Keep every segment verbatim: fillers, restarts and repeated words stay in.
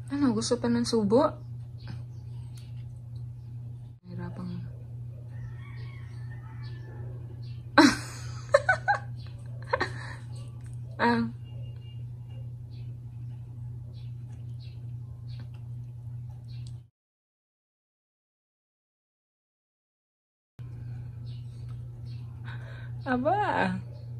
Ano, gusto pa ng subo? Hirapang... ah. Aba.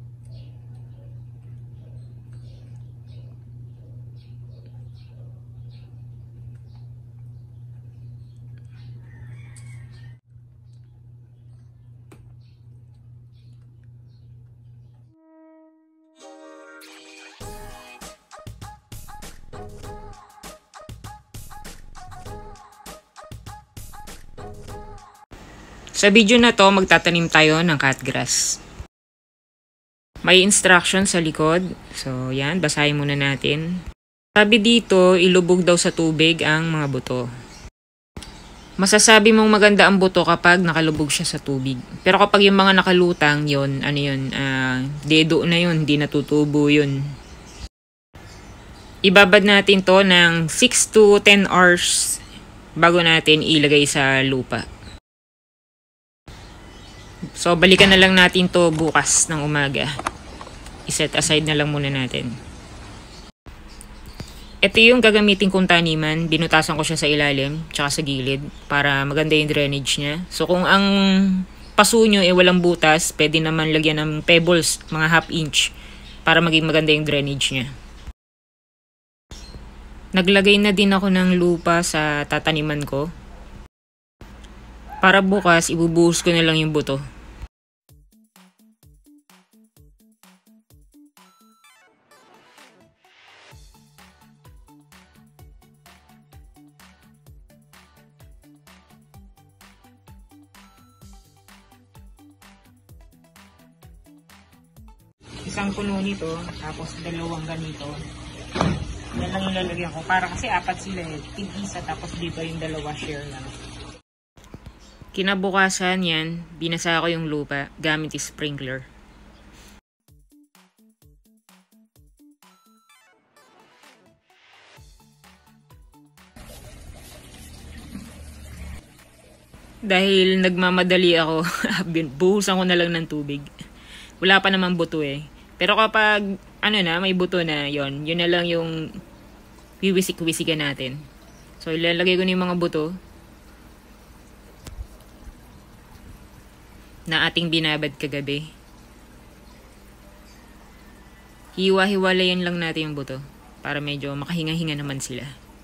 Sa video na to, magtatanim tayo ng catgrass. May instruction sa likod. So, yan. Basahin muna natin. Sabi dito, ilubog daw sa tubig ang mga buto. Masasabi mong maganda ang buto kapag nakalubog siya sa tubig. Pero kapag yung mga nakalutang, yon ano yun, uh, dedo na yun, hindi natutubo yun. Ibabad natin to ng six to ten hours bago natin ilagay sa lupa. So, balikan na lang natin to bukas ng umaga. I-set aside na lang muna natin. Ito yung gagamitin kong taniman. Binutasan ko siya sa ilalim, tsaka sa gilid, para maganda yung drainage niya. So, kung ang paso nyo eh walang butas, pwede naman lagyan ng pebbles, mga half inch, para maging maganda yung drainage niya. Naglagay na din ako ng lupa sa tataniman ko. Para bukas, ibubuhos ko na lang yung buto. Isang puno nito, tapos dalawang ganito. Yan lang yung lalagyan ko. Para kasi apat sila eh. Tig-isa, tapos dito yung dalawa share lang. Kinabukasan yan, binasa ko yung lupa gamit yung sprinkler. Dahil nagmamadali ako, buhusan ko na lang ng tubig. Wala pa naman buto eh. Pero kapag ano na, may buto na, yon, yun na lang yung wiwisik-wisikan natin. So ilalagay ko na yung mga buto na ating binabad kagabi. Hiwa-hiwalayan lang natin yung buto para medyo makahinga-hinga naman sila.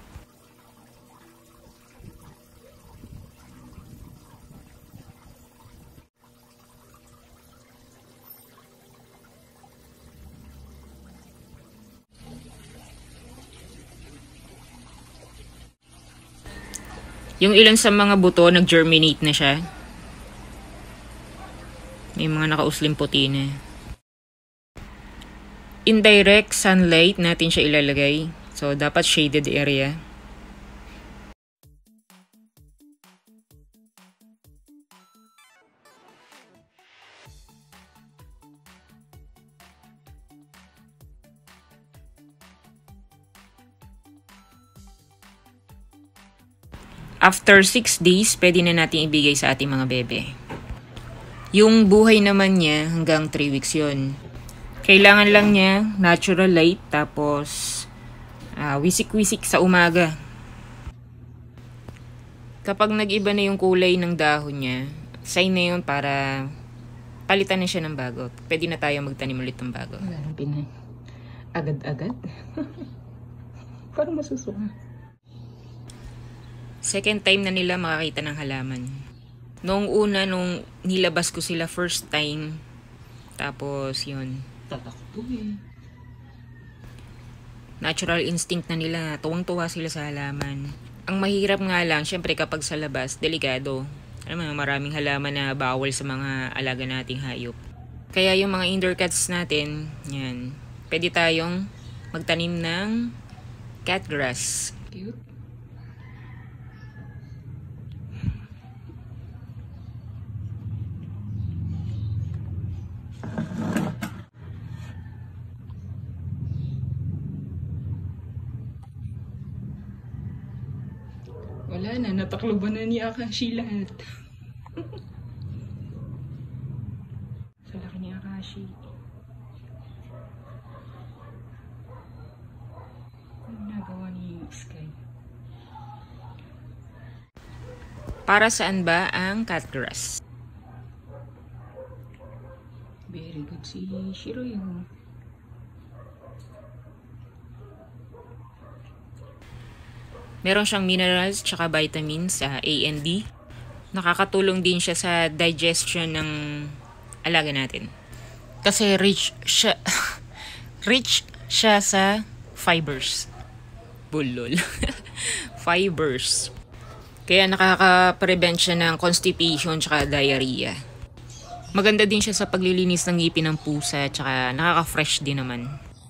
Yung ilan sa mga buto, nag-germinate na siya. May mga nakauslim puti na. Indirect sunlight natin siya ilalagay. So, dapat shaded area. After six days, pwede na natin ibigay sa ating mga bebe. Yung buhay naman niya, hanggang three weeks yun. Kailangan lang niya natural light, tapos uh, wisik-wisik sa umaga. Kapag nag-iba na yung kulay ng dahon niya, sign na yun para palitan na siya ng bago. Pwede na tayo magtanim ulit ng bago. Agad-agad? Parang masusuka. Second time na nila makakita ng halaman. Noong una, nung nilabas ko sila first time, tapos yun. Tatakbo eh. Natural instinct na nila, tuwang-tuwa sila sa halaman. Ang mahirap nga lang, syempre kapag sa labas, delikado. Alam mo, maraming halaman na bawal sa mga alaga nating hayop. Kaya yung mga indoor cats natin, yan, pwede tayong magtanim ng catgrass. Cute. Ayan na, natakloban na ni Akashi lahat. Sa laki ni Akashi. Ano nagawa ni Sky? Para saan ba ang catgrass? Very good si Shiro yun. Meron siyang minerals tsaka vitamins sa A and D. Nakakatulong din siya sa digestion ng alaga natin. Kasi rich siya rich siya sa fibers. Bulol. Fibers. Kaya nakaka-prevent siya ng constipation tsaka diarrhea. Maganda din siya sa paglilinis ng ngipin ng pusa tsaka nakaka-fresh din naman.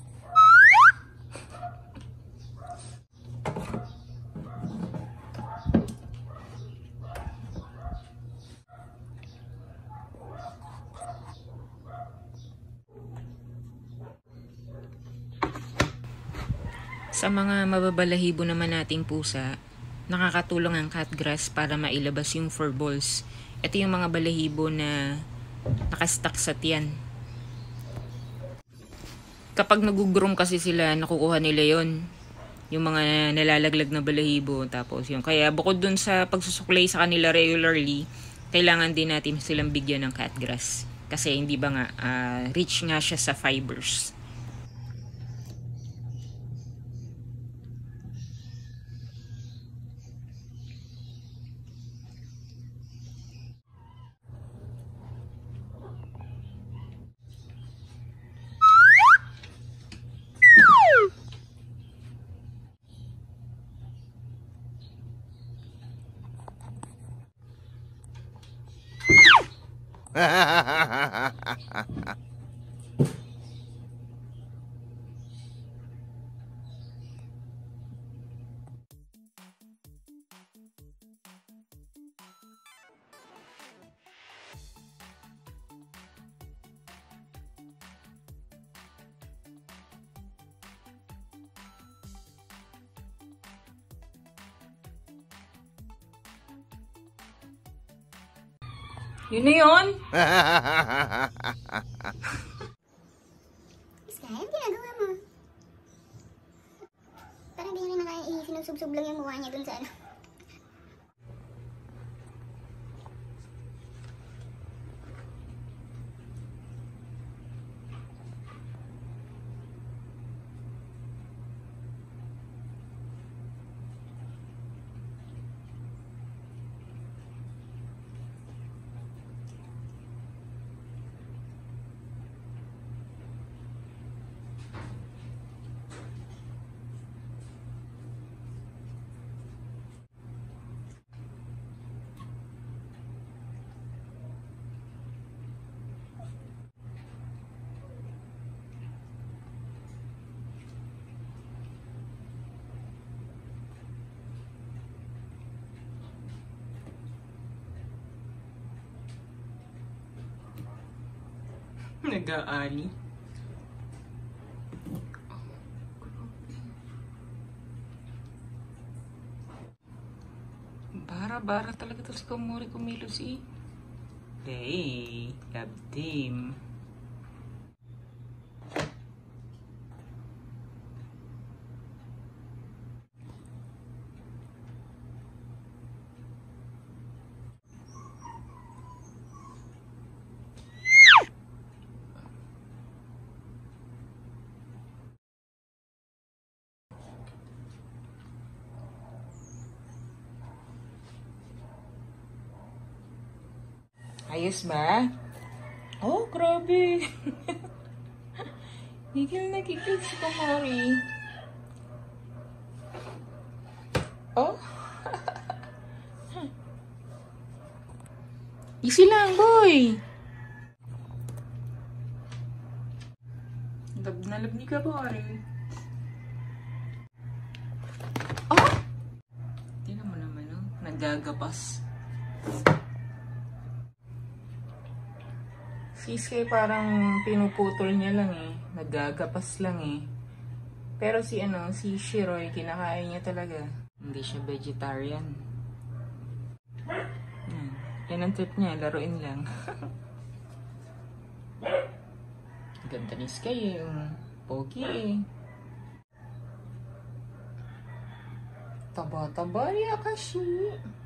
Sa mga mababalahibo naman nating pusa, nakakatulong ang catgrass para mailabas yung fur balls. Ito yung mga balahibo na nakastuck sa tiyan. Kapag nagugroom kasi sila, nakukuha nila yon, yung mga nalalaglag na balahibo. Tapos yung, kaya bukod dun sa pagsusuklay sa kanila regularly, kailangan din natin silang bigyan ng catgrass. Kasi hindi ba nga, uh, rich nga siya sa fibers. Yun na yun? Sky, ano ginagawa mo? Parang di rin naka-sinusub-sub lang yung mukha niya dun sa ano. Nag-aani. Bara-bara talaga to si Komori kumilos eh. Hey, love team. Ayos ba? Oh, grabe. Gigil na gigil si Komori. Oh. Easy lang, boy. Lab na lab ni Komori. Oh! Tingnan mo naman, oh. Nagagapas. Si Sky parang pinuputol niya lang eh. Nagagapas lang eh. Pero si ano, si Shiroi, kinakain niya talaga. Hindi siya vegetarian. Yan. Yan ang trip niya, laruin lang. Ganda ni Sky eh. Pogi eh. Taba-taba niya kasi.